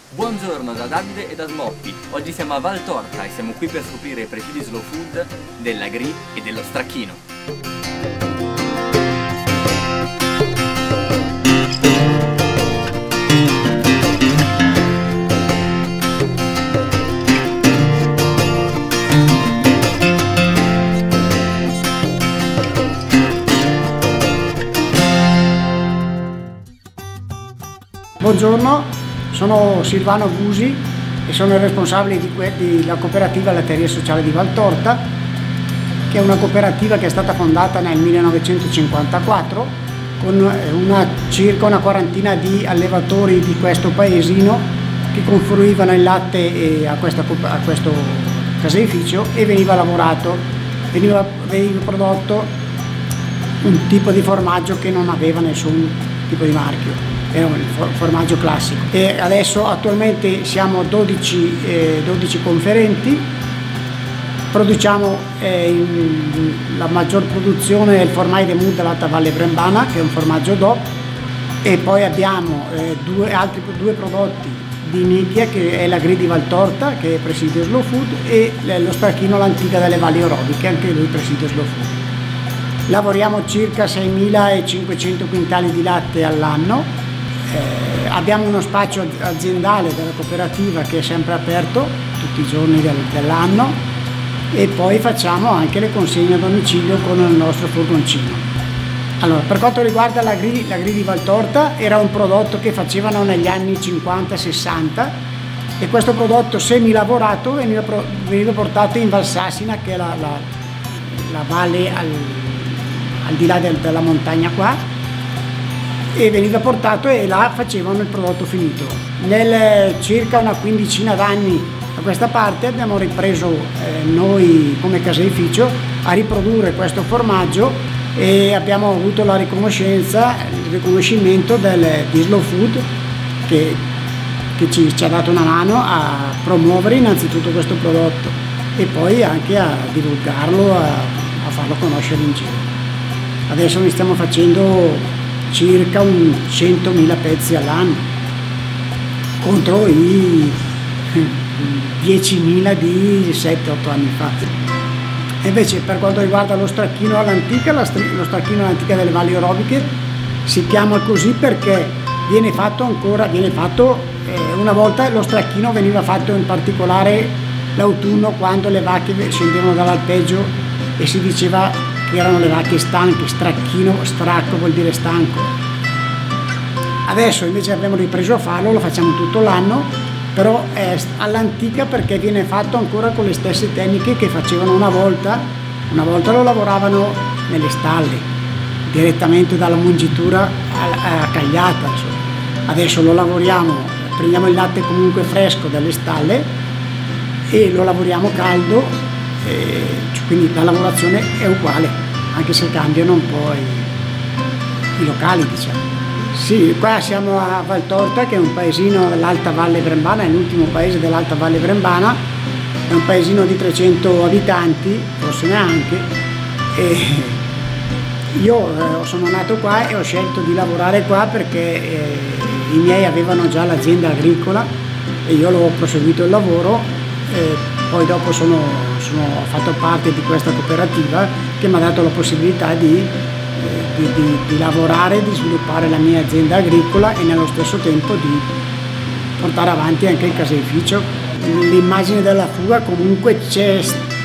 Buongiorno da Davide e da Smoppi. Oggi siamo a Valtorta e siamo qui per scoprire i presidi slow food dell'Agri e dello Stracchino. Buongiorno, sono Silvano Gusi e sono il responsabile della cooperativa Latteria Sociale di Valtorta, che è una cooperativa che è stata fondata nel 1954 con circa una quarantina di allevatori di questo paesino che confluivano il latte a questo caseificio e veniva lavorato, veniva prodotto un tipo di formaggio che non aveva nessun tipo di marchio. Era un formaggio classico. E adesso attualmente siamo 12 conferenti, produciamo la maggior produzione è il Formai de Mud dell'Alta Valle Brembana, che è un formaggio DOP, e poi abbiamo altri due prodotti di nicchia, che è l'Agri di Valtorta, che è presidio slow food, e lo Stracchino l'Antica delle Valli Orobiche, anche lui presidio slow food. Lavoriamo circa 6.500 quintali di latte all'anno. Abbiamo uno spazio aziendale della cooperativa che è sempre aperto tutti i giorni dell'anno, e poi facciamo anche le consegne a domicilio con il nostro furgoncino. Allora, per quanto riguarda l'Agri di Valtorta, era un prodotto che facevano negli anni 50-60, e questo prodotto semilavorato veniva portato in Valsassina, che è la valle al di là della montagna qua, e veniva portato e là facevano il prodotto finito. Nel circa una quindicina d'anni a questa parte abbiamo ripreso noi come caseificio a riprodurre questo formaggio, e abbiamo avuto la riconoscenza, il riconoscimento di Slow Food che ci ha dato una mano a promuovere innanzitutto questo prodotto e poi anche a divulgarlo, a farlo conoscere in giro. Adesso ne stiamo facendo circa 100.000 pezzi all'anno contro i 10.000 di 7-8 anni fa. E invece per quanto riguarda lo Stracchino all'Antica, lo Stracchino all'Antica delle Valli Orobiche si chiama così perché viene fatto una volta. Lo Stracchino veniva fatto in particolare l'autunno, quando le vacche scendevano dall'alpeggio e si diceva che erano le vacche stanche. Stracchino, stracco vuol dire stanco. Adesso invece abbiamo ripreso a farlo, lo facciamo tutto l'anno, però è all'antica perché viene fatto ancora con le stesse tecniche che facevano una volta. Una volta lo lavoravano nelle stalle, direttamente dalla mungitura a cagliata, insomma. Adesso lo lavoriamo, prendiamo il latte comunque fresco dalle stalle e lo lavoriamo caldo, quindi la lavorazione è uguale, anche se cambiano un po' i locali, diciamo. Sì, qua siamo a Valtorta, che è un paesino dell'Alta Valle Brembana, è l'ultimo paese dell'Alta Valle Brembana, è un paesino di 300 abitanti, forse neanche, e io sono nato qua e ho scelto di lavorare qua perché i miei avevano già l'azienda agricola e io l'ho proseguito il lavoro, poi dopo ho fatto parte di questa cooperativa che mi ha dato la possibilità di lavorare, di sviluppare la mia azienda agricola e nello stesso tempo di portare avanti anche il caseificio. L'immagine della fuga comunque c'è,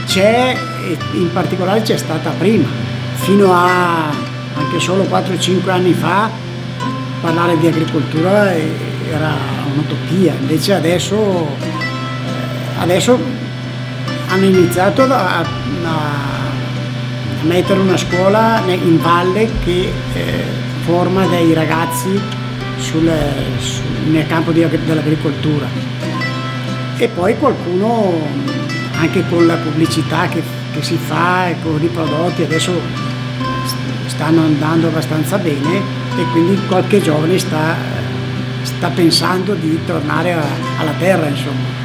e in particolare c'è stata prima. Fino a anche solo 4-5 anni fa parlare di agricoltura era un'utopia, invece adesso hanno iniziato a mettere una scuola in valle che forma dei ragazzi nel campo dell'agricoltura, e poi qualcuno anche con la pubblicità che si fa e con i prodotti adesso stanno andando abbastanza bene, e quindi qualche giovane sta pensando di tornare alla terra, insomma.